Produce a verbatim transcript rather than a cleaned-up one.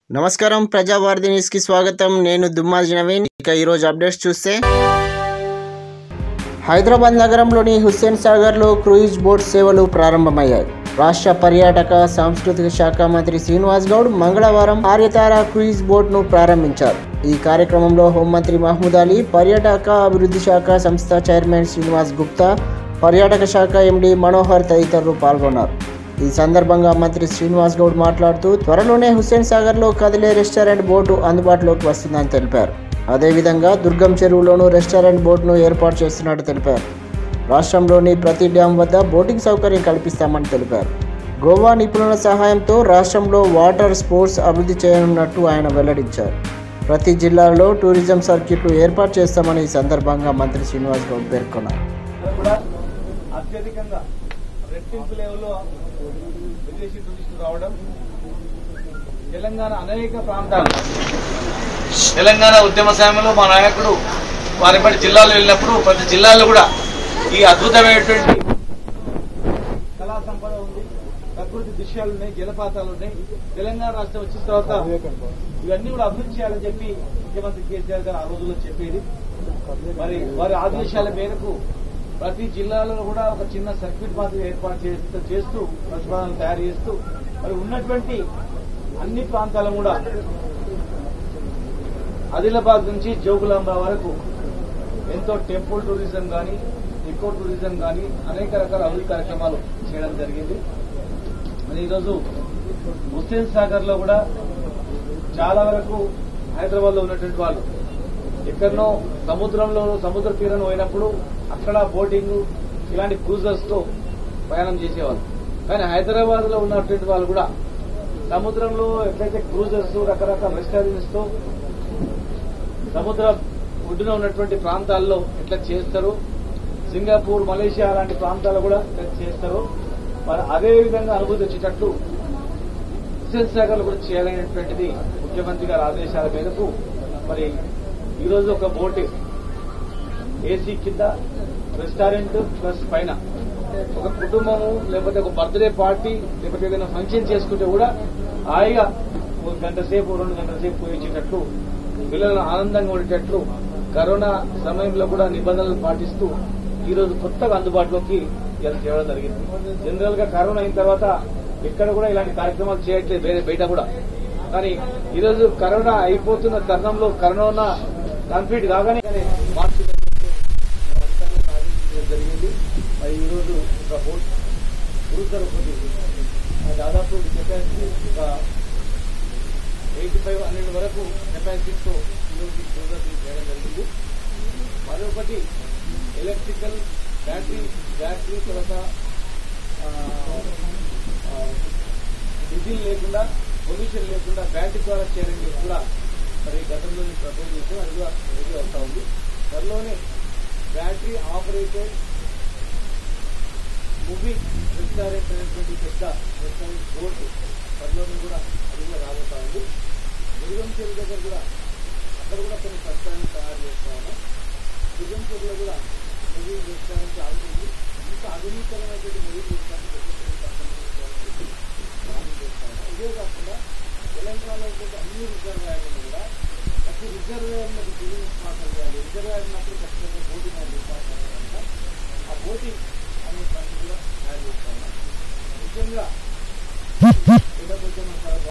నమస్కారం ప్రజావార్ది న్యూస్ కి స్వాగతం। నేను దుమ్మాజి నవీన్। ఇక ఈ రోజు అప్డేట్స్ చూస్తే హైదరాబాద్ నగరంలోని హుస్సేన్ సాగర్ లో క్రూయిజ్ బోట్ సేవలు ప్రారంభమయ్యాయి। రాష్ట్ర పర్యాటక సాంస్కృతిక శాఖ మంత్రి శ్రీనివాస్ గౌడ్ మంగళవారం ఆర్యతార క్రూయిజ్ బోట్ ను ప్రారంభించారు। ఈ కార్యక్రమంలో హోంమంత్రి మహమూద్ అలీ, పర్యాటక అభివృద్ధి శాఖ సంస్థ చైర్మన్ శ్రీనివాస్ గుప్తా, పర్యాటక శాఖ ఎండి మనోహర్ తదితరులు పాల్గొన్నారు। ఈ సందర్భంగా మంత్రి శ్రీనివాస్ గౌడ్ మాట్లాడుతూ త్వరలోనే హుస్సేన్ సాగర్ లో కదిలే రెస్టారెంట్ బోటు అందుబాటులోకి వస్తుందని తెలిపారు। అదేవిధంగా దుర్గం చెరువులోనూ రెస్టారెంట్ బోట్ను ఏర్పాటు చేస్తున్నట్టు తెలిపారు। రాష్ట్రంలోని ప్రతి డ్యాం వద్ద బోటింగ్ సౌకర్యం కల్పిస్తామని తెలిపారు। గోవా నిపుణుల సహాయంతో రాష్ట్రంలో వాటర్ స్పోర్ట్స్ అభివృద్ధి చేయనున్నట్టు ఆయన వెల్లడించారు। ప్రతి జిల్లాలో టూరిజం సర్క్యూట్లు ఏర్పాటు చేస్తామని ఈ సందర్భంగా మంత్రి శ్రీనివాస్ గౌడ్ పేర్కొన్నారు। రెట్టింపు లెవెల్లో విదేశీ టూరిస్టులు రావడం, తెలంగాణ అనేక ప్రాంతాలు తెలంగాణ ఉద్యమ సమయంలో మా నాయకుడు వారి బట్టి జిల్లాలో వెళ్ళినప్పుడు ప్రతి జిల్లాలో కూడా ఈ అద్భుతమైనటువంటి కళా సంపద ఉంది, ప్రకృతి దృశ్యాలు ఉన్నాయి, జలపాతాలు ఉన్నాయి। తెలంగాణ రాష్ట్రం వచ్చిన తర్వాత ఇవన్నీ కూడా అభివృద్ధి చేయాలని చెప్పి ముఖ్యమంత్రి కేసీఆర్ గారు ఆ రోజుల్లో చెప్పేది। మరి వారి ఆదేశాల మేరకు ప్రతి జిల్లాలో కూడా ఒక చిన్న సర్క్యూట్ మాదిరి ఏర్పాటు చేస్తూ చేస్తూ ప్రతిపాదనలు తయారు చేస్తూ మరి ఉన్నటువంటి అన్ని ప్రాంతాలను కూడా ఆదిలాబాద్ నుంచి జోగులాంబ వరకు ఎంతో టెంపుల్ టూరిజం కానీ, ఎకో టూరిజం కానీ అనేక రకాల అభివృద్ధి కార్యక్రమాలు చేయడం జరిగింది। మరి ఈరోజు హుస్సేన్ సాగర్ లో కూడా చాలా వరకు హైదరాబాద్ లో ఉన్నటువంటి వాళ్ళు ఎక్కడనో సముద్రంలో సముద్ర తీరం పోయినప్పుడు అక్కడ బోటింగ్ ఇలాంటి క్రూజర్స్ తో ప్రయాణం చేసేవాళ్ళు। కానీ హైదరాబాద్ లో ఉన్నటువంటి వాళ్ళు కూడా సముద్రంలో ఎట్లయితే క్రూజర్స్ రకరకాల రెస్టారెంట్స్ తో సముద్ర ఒడ్డున ఉన్నటువంటి ప్రాంతాల్లో ఎట్లా చేస్తారు, సింగపూర్, మలేషియా లాంటి ప్రాంతాల్లో కూడా ఎట్లా చేస్తారు, మరి అదే విధంగా అనుభూతి వచ్చేటట్లు హుస్సేన్ సాగర్ కూడా చేయాలనేటువంటిది ముఖ్యమంత్రి గారి ఆదేశాల మేరకు మరి ఈరోజు ఒక బోట్ ఏసీ కింద రెస్టారెంట్ ప్లస్ పైన ఒక కుటుంబము లేకపోతే ఒక బర్త్డే పార్టీ లేకపోతే ఏదైనా ఫంక్షన్ చేసుకుంటే కూడా హాయిగా ఒక గంట సేపు రెండు గంటల సేపు పోయించేటట్లు పిల్లలను ఆనందంగా ఉండేటట్లు కరోనా సమయంలో కూడా నిబంధనలు పాటిస్తూ ఈరోజు కొత్తగా అందుబాటులోకి తేవడం జరిగింది। జనరల్ గా కరోనా అయిన తర్వాత ఎక్కడ కూడా ఇలాంటి కార్యక్రమాలు చేయట్లేదు వేరే బయట కూడా, కానీ ఈరోజు కరోనా అయిపోతున్న తరుణంలో కరోనా కంప్లీట్ కాగానే మార్చి జరిగింది। మరి ఈరోజు ఒక బోట్ క్రూజర్ దాదాపు కెపాసిటీ ఒక ఎయిటీ ఫైవ్ హండ్రెడ్ వరకు కెపాసిటీతో ఈరోజు క్రూజర్ చేయడం జరిగింది। మరొకటి ఎలక్ట్రికల్ బ్యాటరీ బ్యాటరీ తర్వాత డీజిల్ లేకుండా పొల్యూషన్ లేకుండా బ్యాటరీ ద్వారా చేయడానికి కూడా మరి గతంలో ప్రపోజ్ చేస్తే అది కూడా రెడీ అవుతా ఉంది। త్వరలోనే బ్యాటరీ ఆపరేటెడ్ మూవీ రెస్టారెంట్ అనేటువంటి పెద్ద రెస్టారెంట్ బోర్డు త్వరలోనే కూడా అది కూడా రాబోతా ఉంది। దుర్గం చెరువు దగ్గర కూడా అక్కడ కూడా కొన్ని రెస్టారెంట్ తయారు చేస్తా ఉన్నాం। దుర్గం చెరువులో కూడా మూవీ రెస్టారెంట్ ఆగుతుంది। ఇంకా ఆధునీకరణమైనటువంటి మూవీ రెస్టారెంట్ ప్రారంభం చేస్తా ఉన్నాం। ఇదే కాకుండా తెలంగాణలో అన్ని రిజర్వాయర్లను కూడా ప్రతి రిజర్వాయర్ను బిజినెస్ మాట్లాడాలి, రిజర్వాయర్ ఉన్నప్పుడు ఖచ్చితంగా బోటింగ్ అనేది ఏర్పాటు చేయాలంట। ఆ బోటింగ్ అనే పని కూడా తయారు చేస్తా ఉన్నాం। ముఖ్యంగా